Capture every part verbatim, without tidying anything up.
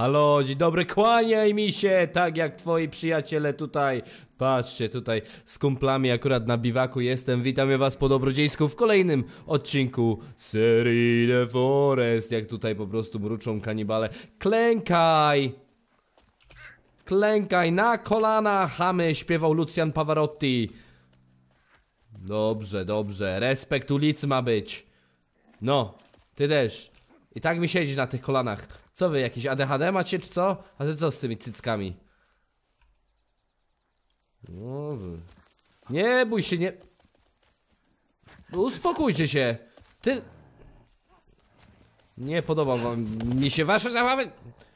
Halo, dzień dobry, kłaniaj mi się, tak jak twoi przyjaciele tutaj. Patrzcie, tutaj z kumplami akurat na biwaku jestem. Witamy was po dobrodziejsku w kolejnym odcinku serii The Forest. Jak tutaj po prostu mruczą kanibale. Klękaj! Klękaj na kolana, chamy, śpiewał Lucian Pavarotti. Dobrze, dobrze, respekt ulicy ma być. No, ty też. I tak mi siedzisz na tych kolanach. Co wy, jakiś A D H D macie czy co? A ty co z tymi cyckami? No, nie bój się, nie... Uspokójcie się. Ty... Nie podoba wam mi się wasze zabawy.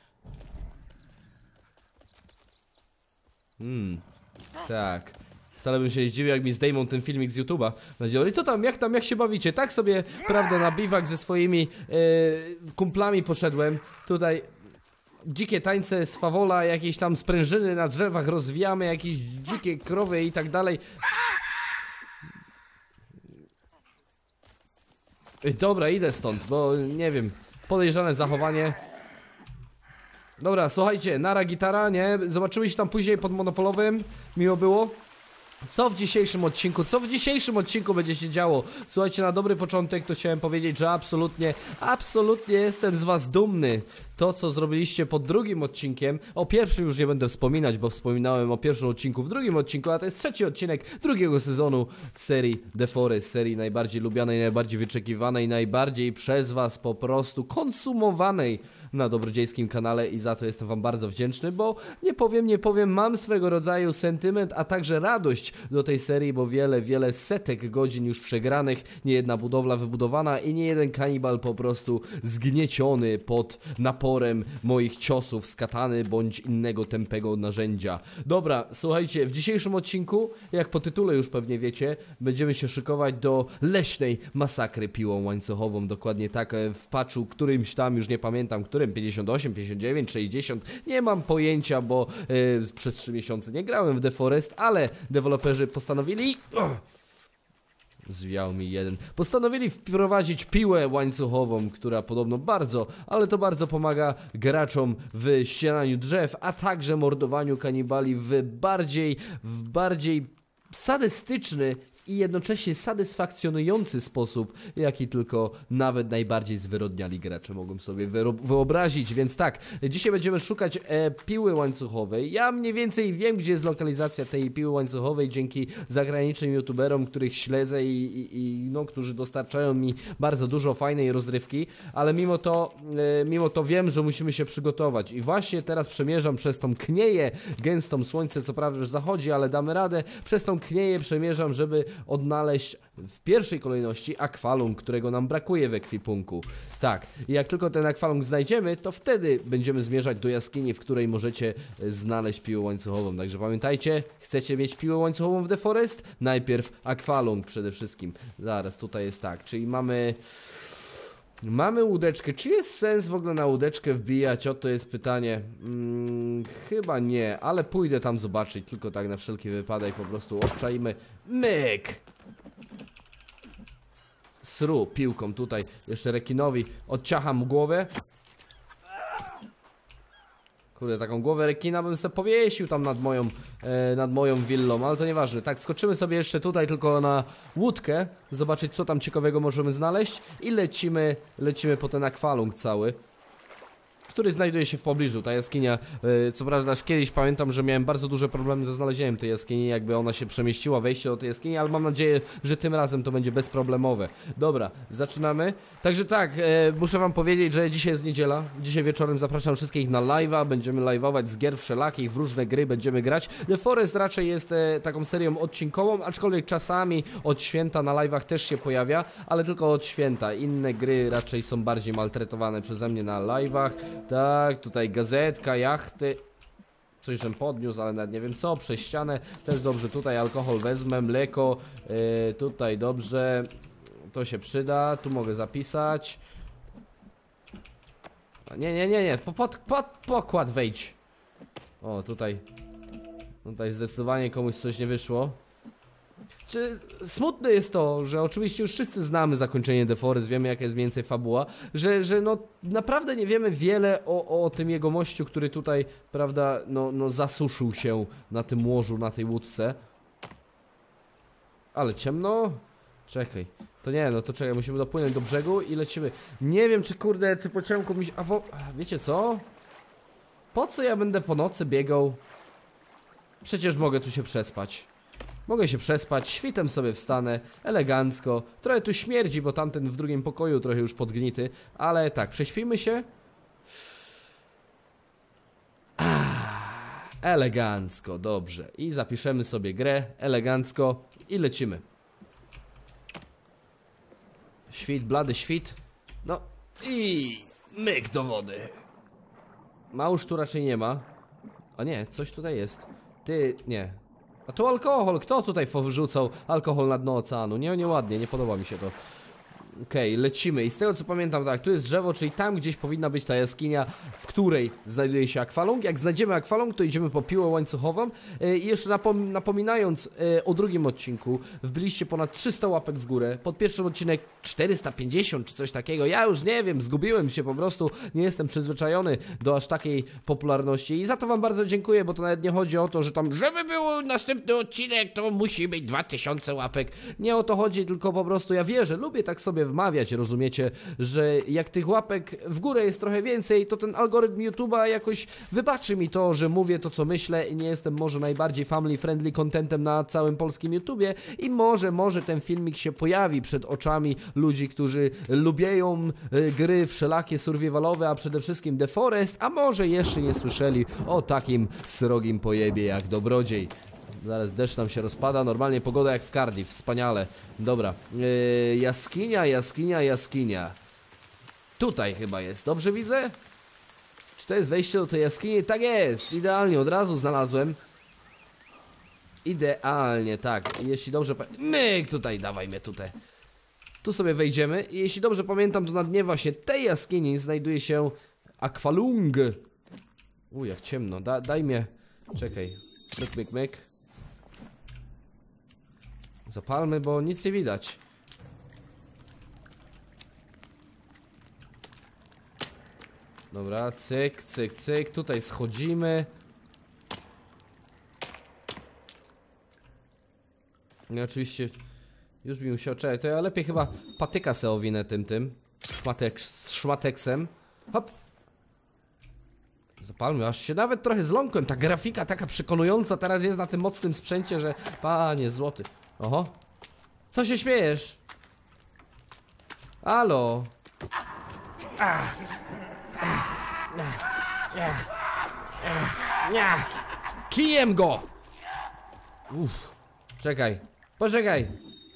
Hmm, tak. Wcale bym się nie zdziwił, jak mi zdejmą ten filmik z YouTube'a. I co tam, jak tam, jak się bawicie? Tak sobie, prawda, na biwak ze swoimi yy, kumplami poszedłem. Tutaj dzikie tańce z fawola, jakieś tam sprężyny na drzewach rozwijamy, jakieś dzikie krowy i tak dalej. Dobra, idę stąd, bo nie wiem, podejrzane zachowanie. Dobra, słuchajcie, nara gitara, nie? Zobaczymy się tam później pod monopolowym. Miło było. Co w dzisiejszym odcinku? Co w dzisiejszym odcinku będzie się działo? Słuchajcie, na dobry początek to chciałem powiedzieć, że absolutnie, absolutnie jestem z was dumny. To, co zrobiliście pod drugim odcinkiem. O pierwszym już nie będę wspominać, bo wspominałem o pierwszym odcinku w drugim odcinku, a to jest trzeci odcinek drugiego sezonu serii The Forest, serii najbardziej lubianej, najbardziej wyczekiwanej, najbardziej przez was po prostu konsumowanej na dobrodziejskim kanale i za to jestem wam bardzo wdzięczny, bo nie powiem, nie powiem, mam swego rodzaju sentyment, a także radość do tej serii, bo wiele, wiele setek godzin już przegranych, nie jedna budowla wybudowana i nie jeden kanibal po prostu zgnieciony pod naporem moich ciosów z katany bądź innego tępego narzędzia. Dobra, słuchajcie, w dzisiejszym odcinku, jak po tytule już pewnie wiecie, będziemy się szykować do leśnej masakry piłą łańcuchową, dokładnie tak, w patchu którymś tam, już nie pamiętam, którym, pięćdziesiąt osiem, pięćdziesiąt dziewięć, sześćdziesiąt, nie mam pojęcia, bo yy, przez trzy miesiące nie grałem w The Forest, ale deweloperzy postanowili... Oh, zwiał mi jeden. Postanowili wprowadzić piłę łańcuchową, która podobno bardzo, ale to bardzo pomaga graczom w ściananiu drzew, a także mordowaniu kanibali w bardziej, w bardziej sadystyczny i jednocześnie satysfakcjonujący sposób, jaki tylko nawet najbardziej zwyrodniali gracze mogą sobie wyobrazić. Więc tak, dzisiaj będziemy szukać e, piły łańcuchowej. Ja mniej więcej wiem, gdzie jest lokalizacja tej piły łańcuchowej dzięki zagranicznym youtuberom, których śledzę i, i, i no, którzy dostarczają mi bardzo dużo fajnej rozrywki, ale mimo to, e, mimo to wiem, że musimy się przygotować i właśnie teraz przemierzam przez tą knieję gęstą, słońce co prawda już zachodzi, ale damy radę, przez tą knieję przemierzam, żeby odnaleźć w pierwszej kolejności akwalung, którego nam brakuje w ekwipunku. Tak, i jak tylko ten akwalung znajdziemy, to wtedy będziemy zmierzać do jaskini, w której możecie znaleźć piłę łańcuchową. Także pamiętajcie, chcecie mieć piłę łańcuchową w The Forest? Najpierw akwalung przede wszystkim. Zaraz, tutaj jest tak, czyli mamy... Mamy łódeczkę. Czy jest sens w ogóle na łódeczkę wbijać? Oto jest pytanie. Hmm, chyba nie, ale pójdę tam zobaczyć. Tylko tak na wszelki wypadek po prostu obczajmy. Myk! Sru, piłką tutaj. Jeszcze rekinowi odciacham głowę. Kurde, taką głowę rekina bym sobie powiesił tam nad moją, e, nad moją willą, ale to nieważne. Tak, skoczymy sobie jeszcze tutaj tylko na łódkę, zobaczyć co tam ciekawego możemy znaleźć i lecimy, lecimy po ten akwalung cały, który znajduje się w pobliżu. Ta jaskinia, yy, co prawda kiedyś pamiętam, że miałem bardzo duże problemy ze znalezieniem tej jaskini, jakby ona się przemieściła, wejście do tej jaskini, ale mam nadzieję, że tym razem to będzie bezproblemowe. Dobra, zaczynamy. Także tak, yy, muszę wam powiedzieć, że dzisiaj jest niedziela. Dzisiaj wieczorem zapraszam wszystkich na live'a, będziemy live'ować z gier wszelakich, w różne gry będziemy grać. The Forest raczej jest e, taką serią odcinkową, aczkolwiek czasami od święta na live'ach też się pojawia, ale tylko od święta. Inne gry raczej są bardziej maltretowane przeze mnie na live'ach. Tak, tutaj gazetka, jachty. Coś żem podniósł, ale nawet nie wiem co. Przez ścianę też dobrze. Tutaj alkohol wezmę, mleko. Yy, tutaj dobrze. To się przyda. Tu mogę zapisać. Nie, nie, nie, nie. Pod, pod pokład wejdź. O, tutaj. Tutaj zdecydowanie komuś coś nie wyszło. smutne jest to, że oczywiście już wszyscy znamy zakończenie The Forest, wiemy jaka jest mniej więcej fabuła, że, że no naprawdę nie wiemy wiele o, o tym jego mościu, który tutaj, prawda, no, no zasuszył się na tym łożu, na tej łódce. Ale ciemno? Czekaj, to nie, no to czekaj, musimy dopłynąć do brzegu i lecimy. Nie wiem, czy kurde, czy po ciemku mi się... A wo... Wiecie co? Po co ja będę po nocy biegał? Przecież mogę tu się przespać. Mogę się przespać, świtem sobie wstanę, elegancko. Trochę tu śmierdzi, bo tamten w drugim pokoju trochę już podgnity. Ale tak, prześpimy się. Ah, elegancko, dobrze. I zapiszemy sobie grę, elegancko i lecimy. Świt, blady świt. No i myk do wody. Małż tu raczej nie ma. A nie, coś tutaj jest. Ty, nie. A to alkohol, kto tutaj wrzucał alkohol na dno oceanu? Nie, nieładnie, nie podoba mi się to. Okej, okay, lecimy i z tego co pamiętam, tak, tu jest drzewo, czyli tam gdzieś powinna być ta jaskinia, w której znajduje się akwalung. Jak znajdziemy akwalung, to idziemy po piłę łańcuchową. I jeszcze napom napominając o drugim odcinku, wbiliście ponad trzysta łapek w górę. Pod pierwszym odcinek czterysta pięćdziesiąt czy coś takiego. Ja już nie wiem, zgubiłem się po prostu, nie jestem przyzwyczajony do aż takiej popularności. I za to wam bardzo dziękuję, bo to nawet nie chodzi o to, że tam, żeby był następny odcinek, to musi być dwa tysiące łapek. Nie o to chodzi, tylko po prostu ja wierzę, lubię tak sobie wmawiać, rozumiecie, że jak tych łapek w górę jest trochę więcej, to ten algorytm YouTube'a jakoś wybaczy mi to, że mówię to co myślę i nie jestem może najbardziej family friendly contentem na całym polskim YouTubie i może, może ten filmik się pojawi przed oczami ludzi, którzy lubią y, gry wszelakie survivalowe, a przede wszystkim The Forest, a może jeszcze nie słyszeli o takim srogim pojebie jak Dobrodziej. Zaraz deszcz nam się rozpada, normalnie pogoda jak w Cardiff, wspaniale. Dobra, yy, jaskinia, jaskinia, jaskinia. Tutaj chyba jest, dobrze widzę? Czy to jest wejście do tej jaskini? Tak jest, idealnie, od razu znalazłem. Idealnie, tak, jeśli dobrze... Myk, tutaj, dawaj mnie tutaj. Tu sobie wejdziemy i jeśli dobrze pamiętam, to na dnie właśnie tej jaskini znajduje się akwalung. U, jak ciemno, da, daj mnie... Czekaj, myk, myk, myk. Zapalmy, bo nic nie widać. Dobra, cyk, cyk, cyk. Tutaj schodzimy. No oczywiście już mi musiał czekać. To ja lepiej chyba patyka se owinę tym, tym Szmatek, z szmateksem. Hop. Zapalmy, aż się nawet trochę zląkłem. Ta grafika taka przekonująca teraz jest na tym mocnym sprzęcie, że... Panie złoty. Oho. Co się śmiejesz? Halo. Kijem go. Uff. Czekaj. Poczekaj.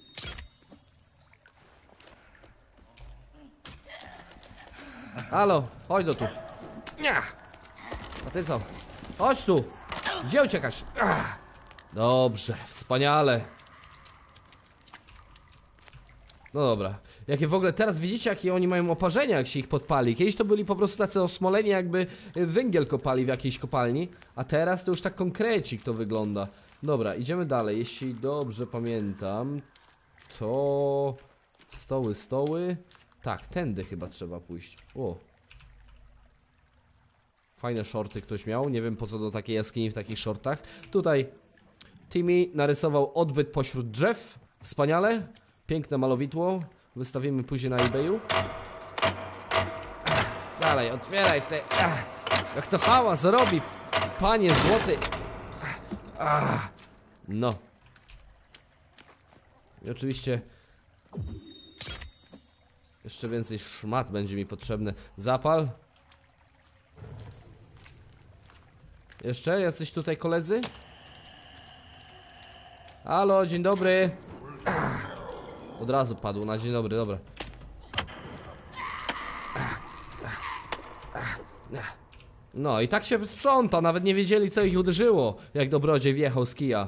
Halo, chodź do tu. A ty co? Chodź tu. Gdzie uciekasz? Dobrze, wspaniale. No dobra. Jakie w ogóle teraz widzicie, jakie oni mają oparzenia, jak się ich podpali. Kiedyś to byli po prostu tacy osmoleni, jakby węgiel kopali w jakiejś kopalni. A teraz to już tak konkrecik to wygląda. Dobra, idziemy dalej. Jeśli dobrze pamiętam, to... Stoły, stoły. Tak, tędy chyba trzeba pójść. O. Fajne shorty ktoś miał. Nie wiem po co do takiej jaskini w takich shortach. Tutaj Timmy narysował odbyt pośród drzew. Wspaniale. Piękne malowidło. Wystawimy później na eBayu. Dalej, otwieraj te... Jak to hałas robi, panie złoty. No. I oczywiście jeszcze więcej szmat będzie mi potrzebne. Zapal. Jeszcze jacyś tutaj koledzy? Halo, dzień dobry. Od razu padł na dzień dobry, dobra. No i tak się sprząta, nawet nie wiedzieli co ich uderzyło, jak Dobrodziej wjechał z kija.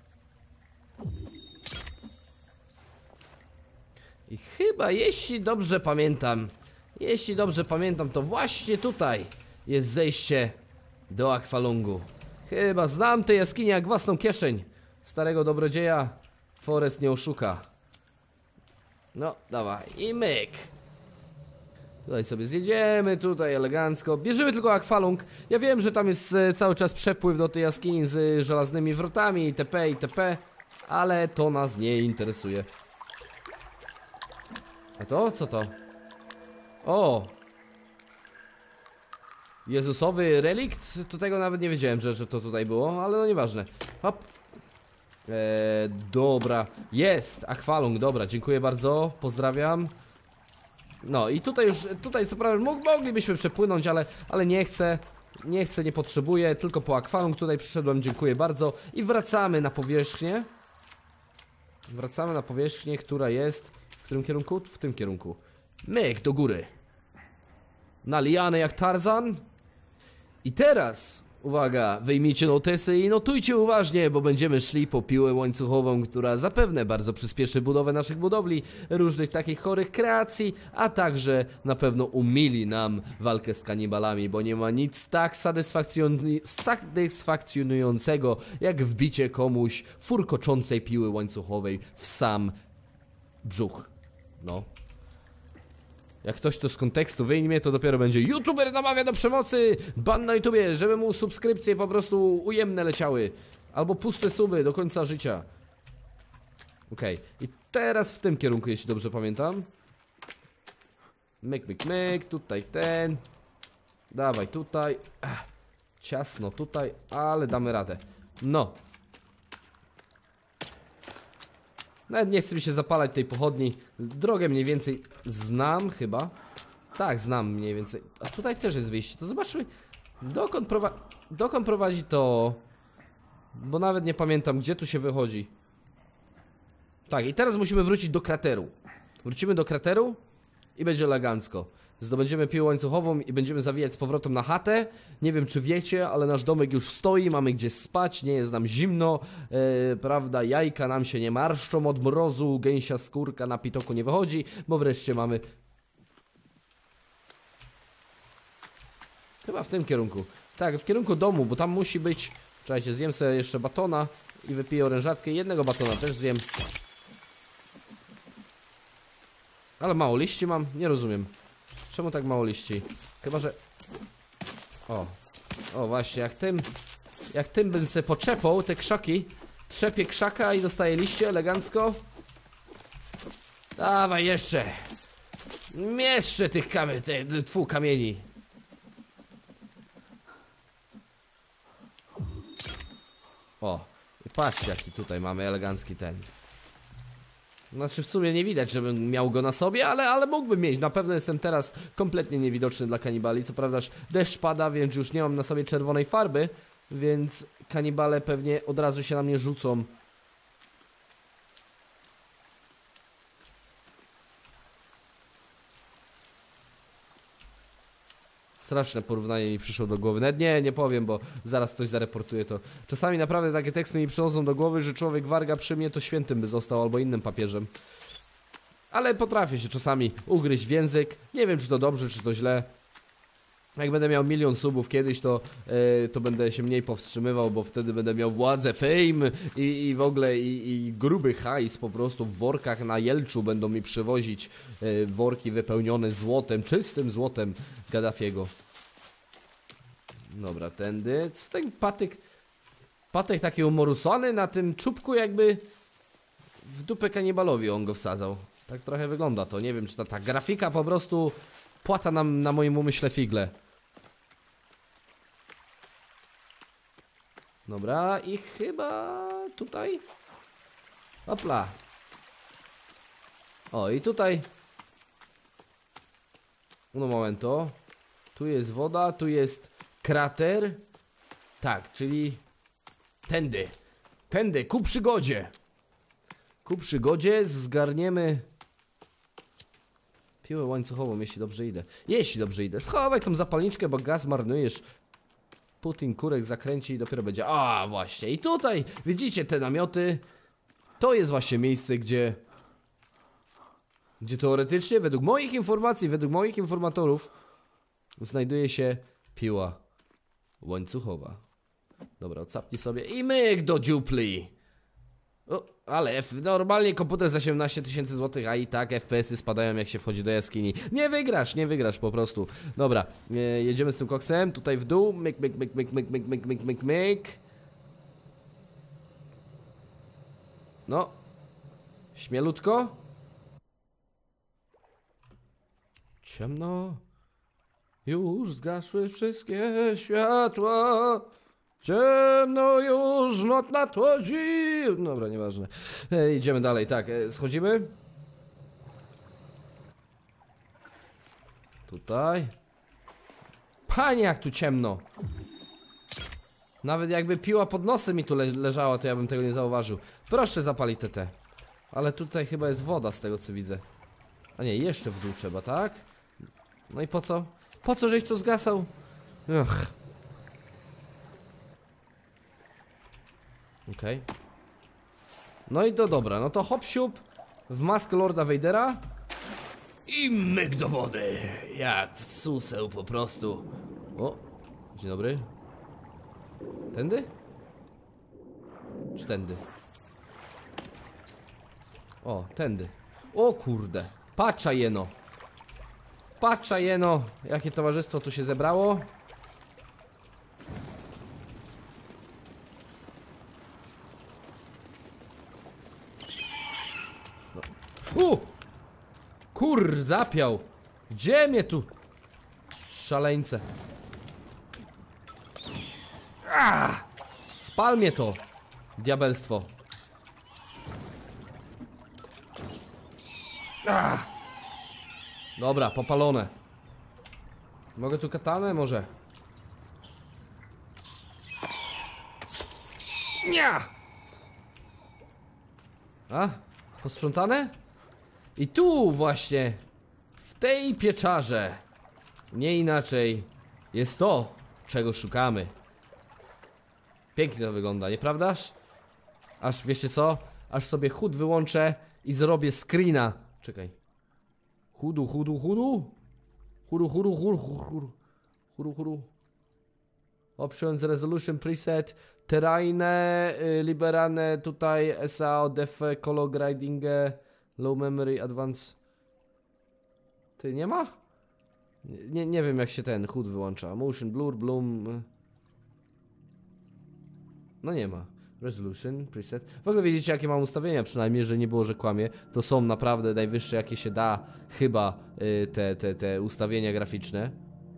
I chyba, jeśli dobrze pamiętam, jeśli dobrze pamiętam, to właśnie tutaj jest zejście do akwalungu. Chyba znam tę jaskinię jak własną kieszeń starego Dobrodzieja. Forest nie oszuka. No, dawaj. I myk. Tutaj sobie zjedziemy, tutaj elegancko. Bierzemy tylko akwalung. Ja wiem, że tam jest e, cały czas przepływ do tej jaskini z e, żelaznymi wrotami itp. itp. Ale to nas nie interesuje. A to? Co to? O! Jezusowy relikt? To tego nawet nie wiedziałem, że, że to tutaj było, ale no nieważne. Hop. Eee, dobra. Jest! Akwalung, dobra, dziękuję bardzo. Pozdrawiam. No i tutaj już, tutaj co prawda moglibyśmy przepłynąć, ale, ale nie chcę. Nie chcę, nie potrzebuję, tylko po akwalung tutaj przyszedłem, dziękuję bardzo. I wracamy na powierzchnię. Wracamy na powierzchnię, która jest... W którym kierunku? W tym kierunku. Myk, do góry. Na lianę jak Tarzan. I teraz, uwaga, wyjmijcie notesy i notujcie uważnie, bo będziemy szli po piłę łańcuchową, która zapewne bardzo przyspieszy budowę naszych budowli, różnych takich chorych kreacji, a także na pewno umili nam walkę z kanibalami, bo nie ma nic tak satysfakcjon- satysfakcjonującego, jak wbicie komuś furkoczącej piły łańcuchowej w sam brzuch. No. Jak ktoś to z kontekstu wyjmie, to dopiero będzie YouTuber namawia do przemocy, ban na YouTubie, żeby mu subskrypcje po prostu ujemne leciały. Albo puste suby do końca życia. Okej, okay. I teraz w tym kierunku, jeśli dobrze pamiętam. Myk, myk, myk, tutaj ten. Dawaj tutaj. Ach, ciasno tutaj, ale damy radę. No. Nawet nie chce mi się zapalać tej pochodni. Drogę mniej więcej znam chyba. Tak, znam mniej więcej. A tutaj też jest wyjście. To zobaczmy, dokąd, prowa dokąd prowadzi to. Bo nawet nie pamiętam, gdzie tu się wychodzi. Tak, i teraz musimy wrócić do krateru. Wrócimy do krateru i będzie elegancko. Zdobędziemy piłę łańcuchową i będziemy zawijać z powrotem na chatę. Nie wiem, czy wiecie, ale nasz domek już stoi, mamy gdzie spać, nie jest nam zimno, e, prawda, jajka nam się nie marszczą od mrozu, gęsia skórka na pitoku nie wychodzi, bo wreszcie mamy... Chyba w tym kierunku. Tak, w kierunku domu, bo tam musi być... Czekajcie, zjem sobie jeszcze batona i wypiję orężatkę. Jednego batona też zjem. Ale mało liści mam? Nie rozumiem. Czemu tak mało liści? Chyba, że... O. O, właśnie, jak tym... Jak tym bym sobie poczepał te krzaki. Trzepię krzaka i dostaję liście elegancko. Dawaj jeszcze. Jeszcze tych kamieni, te, tfu, kamieni. O. I patrzcie, jaki tutaj mamy elegancki ten. Znaczy w sumie nie widać, żebym miał go na sobie, ale, ale mógłbym mieć. Na pewno jestem teraz kompletnie niewidoczny dla kanibali. Co prawda deszcz pada, więc już nie mam na sobie czerwonej farby. Więc kanibale pewnie od razu się na mnie rzucą. Straszne porównanie mi przyszło do głowy. Nawet nie, nie powiem, bo zaraz ktoś zareportuje to. Czasami naprawdę takie teksty mi przychodzą do głowy, że człowiek warga przy mnie to świętym by został, albo innym papieżem. Ale potrafię się czasami ugryźć w język. Nie wiem, czy to dobrze, czy to źle. Jak będę miał milion subów kiedyś, to, yy, to będę się mniej powstrzymywał, bo wtedy będę miał władzę, fame i, i w ogóle i, i gruby hajs po prostu w workach na Jelczu będą mi przywozić yy, worki wypełnione złotem, czystym złotem Gaddafiego. Dobra, tędy. Co ten patyk? Patyk taki umorusony na tym czubku, jakby w dupę kanibalowi on go wsadzał. Tak trochę wygląda to. Nie wiem, czy ta, ta grafika po prostu płata nam na moim umyśle figle. Dobra, i chyba tutaj. Hopla. O, i tutaj. No momento. Tu jest woda, tu jest krater. Tak, czyli tędy. Tędy, ku przygodzie. Ku przygodzie zgarniemy piłę łańcuchową, jeśli dobrze idę. Jeśli dobrze idę. Schowaj tą zapalniczkę, bo gaz marnujesz. Putin kurek zakręci i dopiero będzie. A właśnie, i tutaj widzicie te namioty. To jest właśnie miejsce, gdzie Gdzie teoretycznie, według moich informacji, według moich informatorów, znajduje się piła łańcuchowa. Dobra, odsapnij sobie i myk do dziupli. O, Ale F, normalnie komputer za siedemnaście tysięcy złotych, a i tak F P S-y spadają jak się wchodzi do jaskini. Nie wygrasz, nie wygrasz po prostu. Dobra, e, jedziemy z tym koksem, tutaj w dół. Myk, myk, myk, myk, myk, myk, myk, myk, myk, myk. No. Śmielutko. Ciemno. Już zgasły wszystkie światła. Ciemno już, noc nadchodzi. Dobra, nieważne. E, idziemy dalej, tak, e, schodzimy. Tutaj. Panie, jak tu ciemno. Nawet jakby piła pod nosem mi tu le leżała, to ja bym tego nie zauważył. Proszę zapalić T T. Ale tutaj chyba jest woda z tego co widzę. A nie, jeszcze w dół trzeba, tak? No i po co? Po co żeś to zgasał? Ugh. Okej. Okay. No i to dobra, no to hop siup w maskę Lorda Vadera i myk do wody. Jak w suseł po prostu. O, dzień dobry. Tędy? Czy tędy? O, tędy. O kurde, patrza jeno. Patrza jeno, jakie towarzystwo tu się zebrało. U! Kur, zapiał. Gdzie mnie tu? Szaleńce. Ah! Spal mnie to. Diabelstwo. Ah! Dobra, popalone. Mogę tu katanę? Może. Nia! A? Posprzątane? I tu właśnie, w tej pieczarze, nie inaczej, jest to, czego szukamy. Pięknie to wygląda, nieprawdaż? Aż, wiecie co? Aż sobie hud wyłączę i zrobię screena. Czekaj. Hudu, hudu, hudu? Hudu, hudu, hudu, hudu. Hudu, hudu. Options, resolution, preset, terraine, y, liberane, tutaj S A O, def, color grading, low memory, advance. Ty nie ma? Nie, nie wiem jak się ten hud wyłącza. Motion, blur, bloom. No nie ma. Resolution, preset. W ogóle widzicie jakie mam ustawienia, przynajmniej, że nie było, że kłamie. To są naprawdę najwyższe jakie się da chyba y, te, te, te ustawienia graficzne.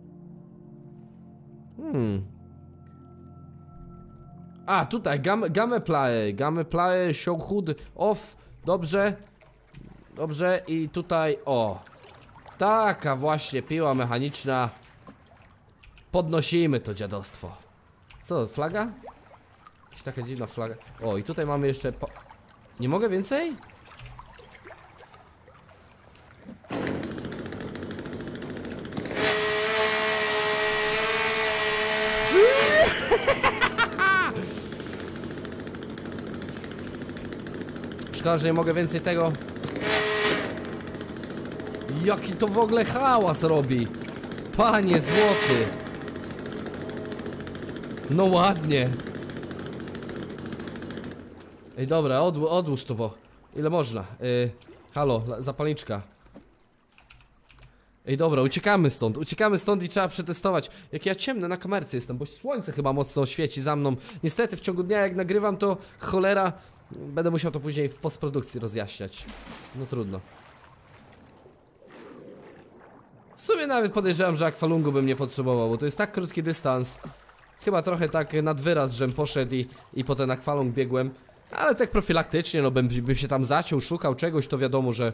Hmm. A, tutaj, game, game play, game play, show H U D, off, dobrze, dobrze i tutaj, o, taka właśnie piła mechaniczna, podnosimy to dziadostwo. Co, flaga? Jakaś taka dziwna flaga, o i tutaj mamy jeszcze, po... nie mogę więcej? Szkoda, że nie mogę więcej tego. Jaki to w ogóle hałas robi. Panie złoty. No ładnie. Ej dobra, odł odłóż to, bo ile można. Yy, halo, zapalniczka. Ej dobra, uciekamy stąd, uciekamy stąd i trzeba przetestować. Jak ja ciemny na kamerce jestem, bo słońce chyba mocno świeci za mną. Niestety w ciągu dnia jak nagrywam to cholera. Będę musiał to później w postprodukcji rozjaśniać. No trudno. W sumie nawet podejrzewam, że akwalungu bym nie potrzebował, bo to jest tak krótki dystans. Chyba trochę tak nad wyraz, żem poszedł i, i po ten akwalung biegłem. Ale tak profilaktycznie, no bym, bym się tam zaciął, szukał czegoś, to wiadomo, że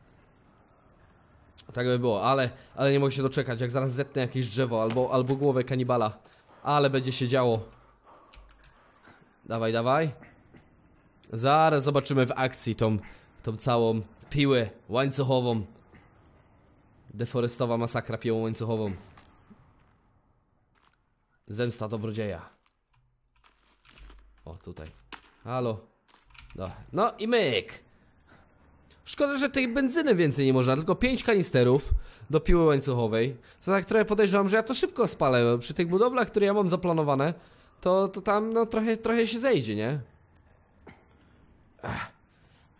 tak by było, ale, ale nie mogę się doczekać, jak zaraz zetnę jakieś drzewo albo, albo głowę kanibala. Ale będzie się działo. Dawaj, dawaj. Zaraz zobaczymy w akcji tą, tą całą piłę łańcuchową. Deforestowa masakra piłą łańcuchową. Zemsta dobrodzieja. O, tutaj. Halo. No, no i myk. Szkoda, że tej benzyny więcej nie można, tylko pięć kanisterów do piły łańcuchowej. To tak trochę podejrzewam, że ja to szybko spalę. Przy tych budowlach, które ja mam zaplanowane, to, to tam no trochę, trochę się zejdzie, nie? Ach.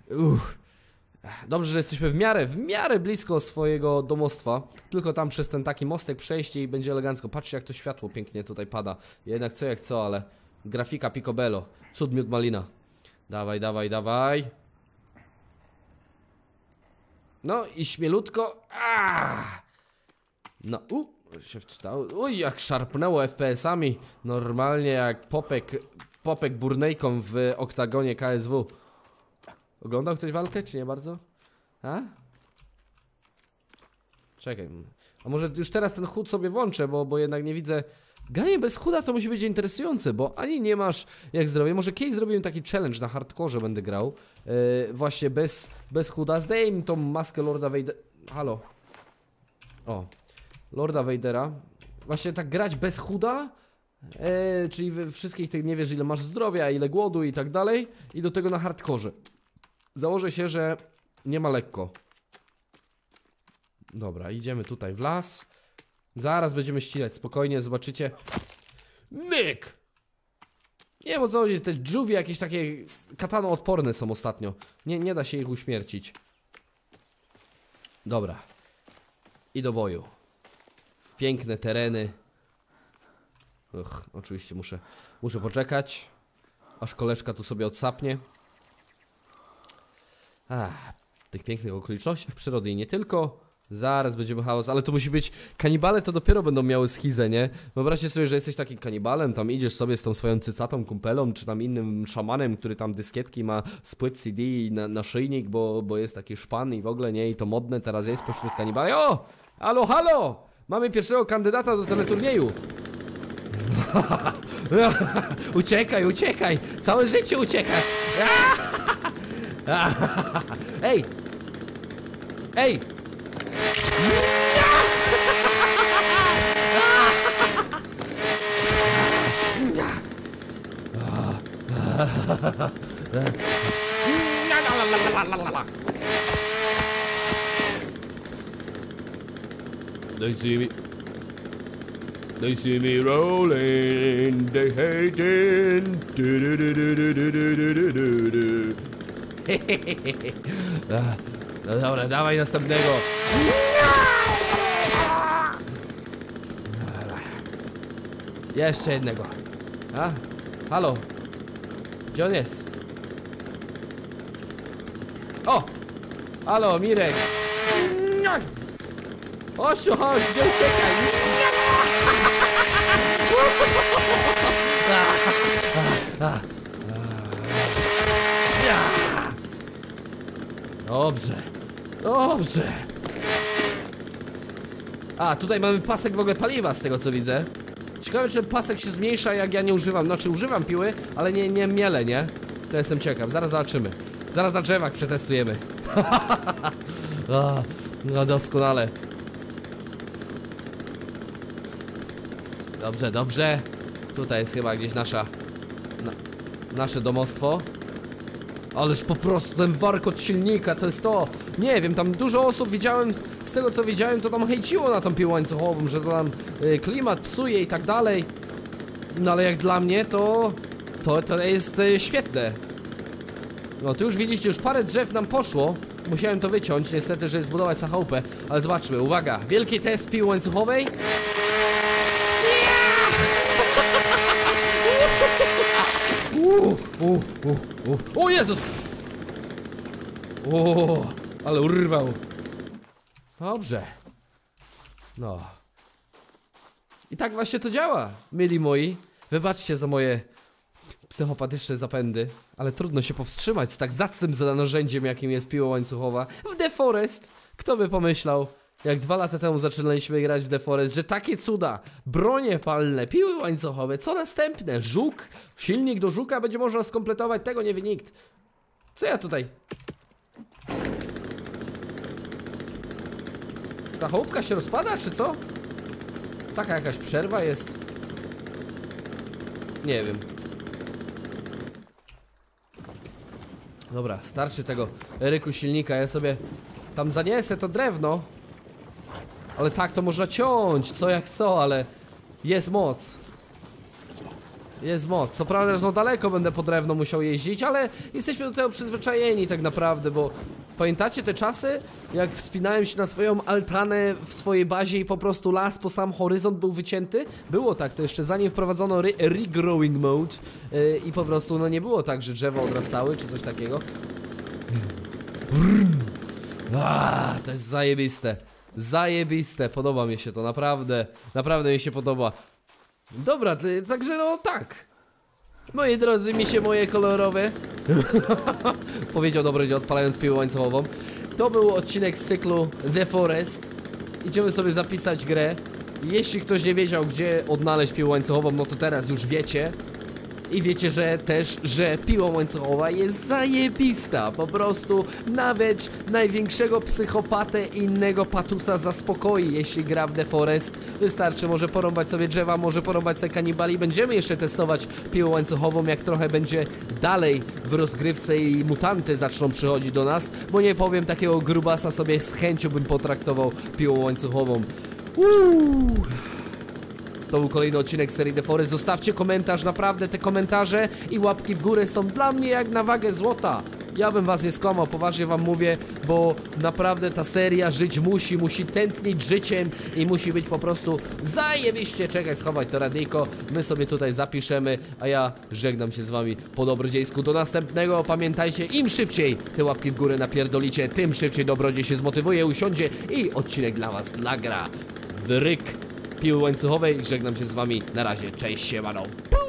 Uff. Dobrze, że jesteśmy w miarę, w miarę blisko swojego domostwa. Tylko tam przez ten taki mostek przejść i będzie elegancko. Patrzcie, jak to światło pięknie tutaj pada. Jednak co jak co, ale grafika picobello. Cud miód malina. Dawaj, dawaj, dawaj. No i śmielutko. Aaaa! No, u, się wczytało. Uj, jak szarpnęło F P S-ami. Normalnie jak popek, popek burnejką w oktagonie K S W. Oglądał ktoś walkę, czy nie bardzo? A? Czekaj. A może już teraz ten chód sobie włączę, bo, bo jednak nie widzę. Granie bez chuda to musi być interesujące, bo ani nie masz jak zdrowie. Może kiedyś zrobiłem taki challenge na hardkorze, będę grał. Yy, właśnie bez, bez chuda. Zdejmę tą maskę Lorda Vadera. Halo. O. Lorda Vadera. Właśnie tak grać bez chuda. Yy, czyli we wszystkich tych nie wiesz ile masz zdrowia, ile głodu i tak dalej. I do tego na hardkorze. Założę się, że nie ma lekko. Dobra, idziemy tutaj w las. Zaraz będziemy ścinać, spokojnie, zobaczycie. Myk! Nie wiem o co chodzi, te dżuwi jakieś takie katano odporne są ostatnio. Nie, nie da się ich uśmiercić. Dobra. I do boju. W piękne tereny. Uch, oczywiście muszę, muszę poczekać, aż koleżka tu sobie odsapnie. Ach, w tych pięknych okolicznościach przyrody i nie tylko. Zaraz będziemy chaos, ale to musi być. Kanibale to dopiero będą miały schizę, nie? Wyobraźcie sobie, że jesteś takim kanibalem, tam idziesz sobie z tą swoją cycatą kumpelą, czy tam innym szamanem, który tam dyskietki ma z płyt C D i na, naszyjnik, bo, bo jest taki szpan i w ogóle nie, i to modne teraz jest pośród kanibali. O! Halo, halo! Mamy pierwszego kandydata do teleturnieju. Uciekaj, uciekaj! Całe życie uciekasz! Ej! Ej! They see me. They see me rolling. They hating. Do do do do do do do do do do. No dobra, dawaj następnego. Jeszcze jednego. A? Halo? Gdzie on jest? O! Halo, Mirek! Osiu, chodź, nie uciekaj! Dobrze. Dobrze. A, tutaj mamy pasek w ogóle paliwa, z tego co widzę. Ciekawe, czy pasek się zmniejsza, jak ja nie używam. Znaczy, używam piły, ale nie, nie mielę, nie? To jestem ciekaw. Zaraz zobaczymy. Zaraz na drzewach przetestujemy. No doskonale. Dobrze, dobrze. Tutaj jest chyba gdzieś nasza na, nasze domostwo. Ależ po prostu ten warkot silnika to jest to. Nie wiem, tam dużo osób widziałem. Z tego co widziałem, to tam hejciło na tą piłę łańcuchową, że to tam y, klimat psuje i tak dalej. No ale jak dla mnie to To, to jest y, świetne. No tu już widzicie, już parę drzew nam poszło. Musiałem to wyciąć, niestety, żeby zbudować chałupę. Ale zobaczmy, uwaga, wielki test piły łańcuchowej. Uh, uh, uh, uh. O Jezus! O, ale urwał. Dobrze. No. I tak właśnie to działa, mili moi. Wybaczcie za moje psychopatyczne zapędy, ale trudno się powstrzymać z tak zacnym narzędziem, jakim jest piła łańcuchowa w The Forest. Kto by pomyślał, jak dwa lata temu zaczynaliśmy grać w The Forest, że takie cuda, bronie palne, piły łańcuchowe, co następne? Żuk? Silnik do żuka będzie można skompletować, tego nie wie nikt. Co ja tutaj? Ta chałupka się rozpada, czy co? Taka jakaś przerwa jest. Nie wiem. Dobra, starczy tego ryku silnika, ja sobie tam zaniesę to drewno. Ale tak to można ciąć, co jak co, ale jest moc. Jest moc. Co prawda, że no daleko będę po drewno musiał jeździć, ale jesteśmy do tego przyzwyczajeni tak naprawdę, bo pamiętacie te czasy, jak wspinałem się na swoją altanę w swojej bazie i po prostu las po sam horyzont był wycięty? Było tak, to jeszcze zanim wprowadzono re regrowing mode yy, i po prostu no nie było tak, że drzewa odrastały czy coś takiego. Aaaa, to jest zajebiste. Zajebiste, podoba mi się to, naprawdę, naprawdę mi się podoba. Dobra, także no tak. Moi drodzy, mi się moje kolorowe powiedział dobrodziej, odpalając piłę łańcuchową. To był odcinek z cyklu The Forest. Idziemy sobie zapisać grę. Jeśli ktoś nie wiedział, gdzie odnaleźć piłę łańcuchową, no to teraz już wiecie. I wiecie, że też, że piła łańcuchowa jest zajebista. Po prostu nawet największego psychopatę i innego patusa zaspokoi, jeśli gra w The Forest. Wystarczy może porąbać sobie drzewa, może porąbać sobie kanibali. Będziemy jeszcze testować piłę łańcuchową, jak trochę będzie dalej w rozgrywce i mutanty zaczną przychodzić do nas. Bo nie powiem, takiego grubasa sobie z chęcią bym potraktował piłą łańcuchową. Uuu. To był kolejny odcinek serii The Forest. Zostawcie komentarz, naprawdę te komentarze i łapki w górę są dla mnie jak na wagę złota. Ja bym was nie skłamał, poważnie wam mówię, bo naprawdę ta seria żyć musi, musi tętnić życiem i musi być po prostu zajebiście. Czekaj, schowaj to radyjko, my sobie tutaj zapiszemy, a ja żegnam się z wami po dobrodziejsku. Do następnego, pamiętajcie, im szybciej te łapki w górę napierdolicie, tym szybciej dobrodziej się zmotywuje, usiądzie i odcinek dla was nagra w ryk piły łańcuchowej. Żegnam się z wami, na razie, cześć, siemano.